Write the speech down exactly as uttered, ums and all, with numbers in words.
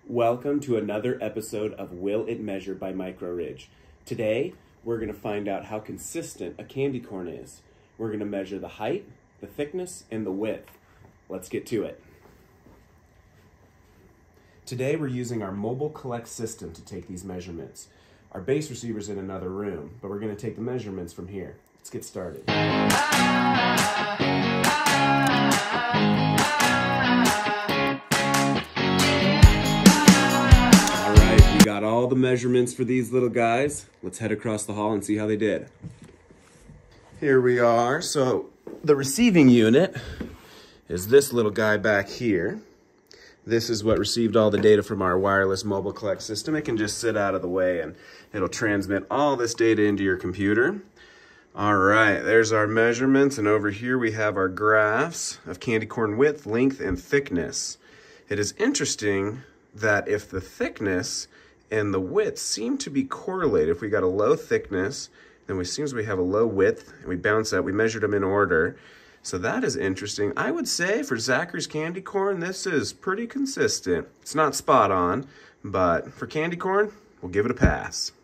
Welcome to another episode of Will It Measure by Micro Ridge. Today, we're going to find out how consistent a candy corn is. We're going to measure the height, the thickness, and the width. Let's get to it. Today, we're using our mobile collect system to take these measurements. Our base receiver's in another room, but we're going to take the measurements from here. Let's get started. Got all the measurements for these little guys. Let's head across the hall and see how they did. Here we are. So the receiving unit is this little guy back here. This is what received all the data from our wireless mobile collect system. It can just sit out of the way and it'll transmit all this data into your computer. All right, there's our measurements, and over here we have our graphs of candy corn width, length, and thickness. It is interesting that if the thickness and the width seem to be correlated. If we got a low thickness, then it seems we have a low width, and we bounce that. We measured them in order. So that is interesting. I would say for Zachary's candy corn, this is pretty consistent. It's not spot on, but for candy corn, we'll give it a pass.